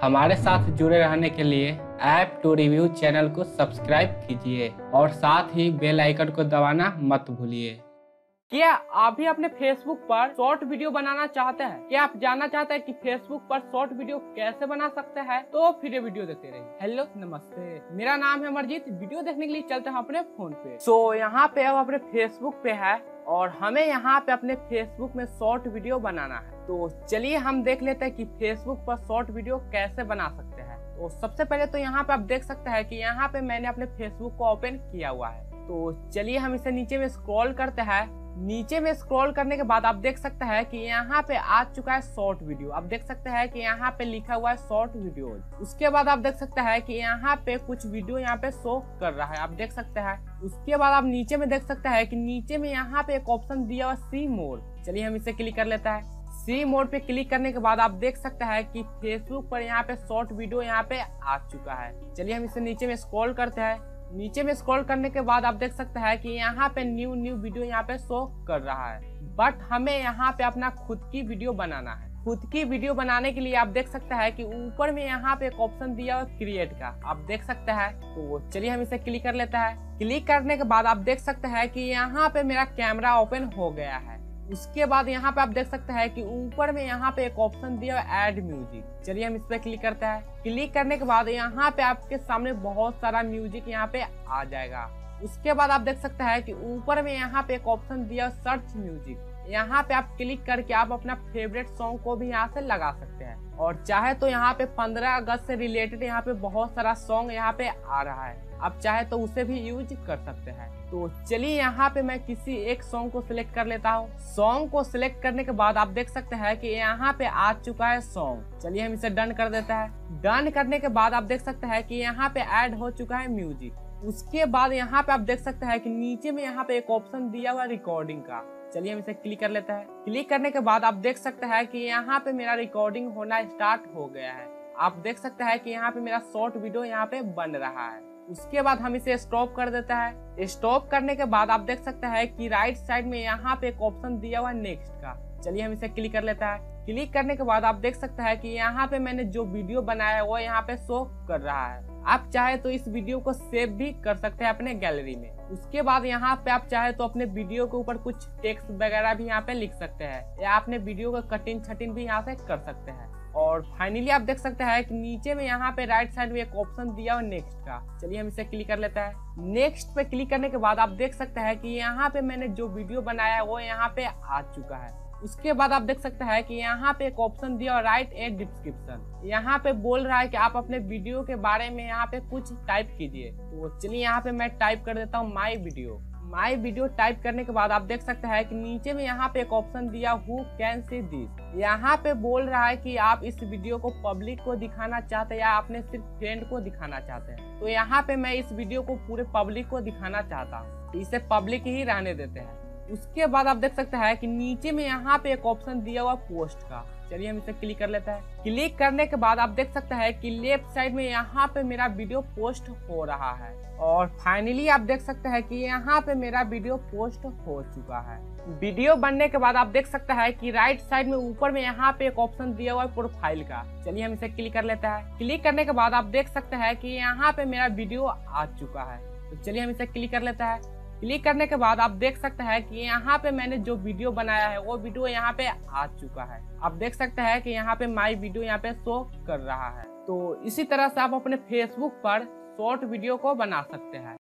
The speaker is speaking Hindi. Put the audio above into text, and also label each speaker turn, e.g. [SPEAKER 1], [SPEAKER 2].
[SPEAKER 1] हमारे साथ जुड़े रहने के लिए ऐप टू रिव्यू चैनल को सब्सक्राइब कीजिए और साथ ही बेल आइकन को दबाना मत भूलिए।
[SPEAKER 2] क्या आप भी अपने फेसबुक पर शॉर्ट वीडियो बनाना चाहते हैं? क्या आप जानना चाहते हैं कि फेसबुक पर शॉर्ट वीडियो कैसे बना सकते हैं? तो फिर ये वीडियो देखते रहिए। हेलो नमस्ते, मेरा नाम है अमरजीत। वीडियो देखने के लिए चलते हैं अपने फोन पे। यहाँ पे अब अपने फेसबुक पे है और हमें यहाँ पे अपने फेसबुक में शॉर्ट वीडियो बनाना है। तो चलिए हम देख लेते हैं कि फेसबुक पर शॉर्ट वीडियो कैसे बना सकते हैं। तो सबसे पहले तो यहाँ पे आप देख सकते हैं कि यहाँ पे मैंने अपने फेसबुक को ओपन किया हुआ है। तो चलिए हम इसे नीचे में स्क्रॉल करते हैं। नीचे में स्क्रॉल करने के बाद आप देख सकते हैं कि यहाँ पे आ चुका है शॉर्ट वीडियो। आप देख सकते हैं कि यहाँ पे लिखा हुआ है शॉर्ट वीडियो। उसके बाद आप देख सकते हैं कि यहाँ पे कुछ वीडियो यहाँ पे शो कर रहा है, आप देख सकते हैं। उसके बाद आप नीचे में देख सकते हैं कि नीचे में यहाँ पे एक ऑप्शन दिया हुआ सी मोर। चलिए हम इसे क्लिक कर लेते हैं। सी मोड पे क्लिक करने के बाद आप देख सकते हैं कि फेसबुक पर यहाँ पे शॉर्ट वीडियो यहाँ पे आ चुका है। चलिए हम इसे नीचे में स्क्रॉल करते हैं। नीचे में स्क्रॉल करने के बाद आप देख सकते हैं कि यहाँ पे न्यू वीडियो यहाँ पे शो कर रहा है, बट हमें यहाँ पे अपना खुद की वीडियो बनाना है। खुद की वीडियो बनाने के लिए आप देख सकते हैं कि ऊपर में यहाँ पे एक ऑप्शन दिया हुआ क्रिएट का, आप देख सकते हैं। तो चलिए हम इसे क्लिक कर लेते हैं। क्लिक करने के बाद आप देख सकते हैं कि यहाँ पे मेरा कैमरा ओपन हो गया है। उसके बाद यहाँ पे आप देख सकते हैं कि ऊपर में यहाँ पे एक ऑप्शन दिया है ऐड म्यूजिक। चलिए हम इस पे क्लिक करते हैं। क्लिक करने के बाद यहाँ पे आपके सामने बहुत सारा म्यूजिक यहाँ पे आ जाएगा। उसके बाद आप देख सकते हैं कि ऊपर में यहाँ पे एक ऑप्शन दिया है सर्च म्यूजिक। यहाँ पे आप क्लिक करके आप अपना फेवरेट सॉन्ग को भी यहाँ से लगा सकते हैं, और चाहे तो यहाँ पे 15 अगस्त से रिलेटेड यहाँ पे बहुत सारा सॉन्ग यहाँ पे आ रहा है, आप चाहे तो उसे भी यूज कर सकते हैं। तो चलिए यहाँ पे मैं किसी एक सॉन्ग को सिलेक्ट कर लेता हूँ। सॉन्ग को सिलेक्ट करने के बाद आप देख सकते हैं कि यहाँ पे आ चुका है सॉन्ग। चलिए हम इसे डन कर देते हैं। डन करने के बाद आप देख सकते हैं कि यहाँ पे ऐड हो चुका है म्यूजिक। उसके बाद यहाँ पे आप देख सकते हैं कि नीचे में यहाँ पे एक ऑप्शन दिया हुआ रिकॉर्डिंग का। चलिए हम इसे क्लिक कर लेते हैं। क्लिक करने के बाद आप देख सकते हैं कि यहाँ पे मेरा रिकॉर्डिंग होना स्टार्ट हो गया है। आप देख सकते हैं कि यहाँ पे मेरा शॉर्ट वीडियो यहाँ पे बन रहा है। उसके बाद हम इसे स्टॉप कर देता है। स्टॉप करने के बाद आप देख सकते हैं कि राइट साइड में यहाँ पे एक ऑप्शन दिया हुआ नेक्स्ट का। चलिए हम इसे क्लिक कर लेता है। क्लिक करने के बाद आप देख सकते हैं कि यहाँ पे मैंने जो वीडियो बनाया है वो यहाँ पे शो कर रहा है। आप चाहे तो इस वीडियो को सेव भी कर सकते हैं अपने गैलरी में। उसके बाद यहाँ पे आप चाहे तो अपने वीडियो के ऊपर कुछ टेक्स्ट वगैरह भी यहाँ पे लिख सकते हैं, या अपने वीडियो का कटिंग छटिंग भी यहाँ से कर सकते हैं। और फाइनली आप देख सकते हैं कि नीचे में यहाँ पे राइट साइड में एक ऑप्शन दिया हुआ नेक्स्ट का। चलिए हम इसे क्लिक कर लेते हैं। नेक्स्ट पे क्लिक करने के बाद आप देख सकते हैं कि यहाँ पे मैंने जो वीडियो बनाया है वो यहाँ पे आ चुका है। उसके बाद आप देख सकते हैं कि यहाँ पे एक ऑप्शन दिया और राइट ए डिस्क्रिप्शन। यहाँ पे बोल रहा है कि आप अपने वीडियो के बारे में यहाँ पे कुछ टाइप कीजिए। तो चलिए यहाँ पे मैं टाइप कर देता हूँ my video. My video type करने के बाद आप देख सकते हैं कि नीचे में यहाँ पे एक ऑप्शन दिया हु कैन सी दिस। यहाँ पे बोल रहा है कि आप इस वीडियो को पब्लिक को दिखाना चाहते हैं या आपने सिर्फ फ्रेंड को दिखाना चाहते हैं। तो यहाँ पे मैं इस वीडियो को पूरे पब्लिक को दिखाना चाहता हूँ, इसे पब्लिक ही रहने देते हैं। उसके बाद आप देख सकते हैं कि नीचे में यहाँ पे एक ऑप्शन दिया हुआ पोस्ट का। चलिए हम इसे क्लिक कर लेते हैं। क्लिक करने के बाद आप देख सकते हैं कि लेफ्ट साइड में यहाँ पे मेरा वीडियो पोस्ट हो रहा है, और फाइनली आप देख सकते हैं कि यहाँ पे मेरा वीडियो पोस्ट हो चुका है। वीडियो बनने के बाद आप देख सकते हैं कि राइट साइड में ऊपर में यहाँ पे एक ऑप्शन दिया हुआ है प्रोफाइल का। चलिए हम इसे क्लिक कर लेते हैं। क्लिक करने के बाद आप देख सकते हैं कि यहाँ पे मेरा वीडियो आ चुका है। तो चलिए हम इसे क्लिक कर लेते हैं। क्लिक करने के बाद आप देख सकते हैं कि यहाँ पे मैंने जो वीडियो बनाया है वो वीडियो यहाँ पे आ चुका है। आप देख सकते हैं कि यहाँ पे माई वीडियो यहाँ पे शो कर रहा है। तो इसी तरह से आप अपने फेसबुक पर शॉर्ट वीडियो को बना सकते हैं।